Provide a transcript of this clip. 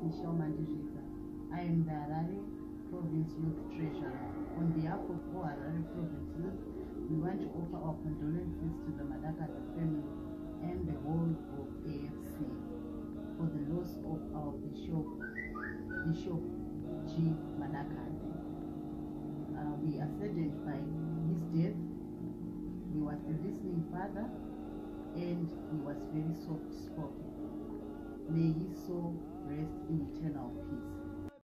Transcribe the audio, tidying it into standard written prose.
I am the Harare Province Youth Treasurer. On behalf of all Harare Province Youth, we want to offer our condolences to the Madakadze family and the whole of AFC for the loss of our Bishop G. Madakadze. We are saddened by his death. He was a listening father and he was very soft-spoken. May his soul rest in eternal peace.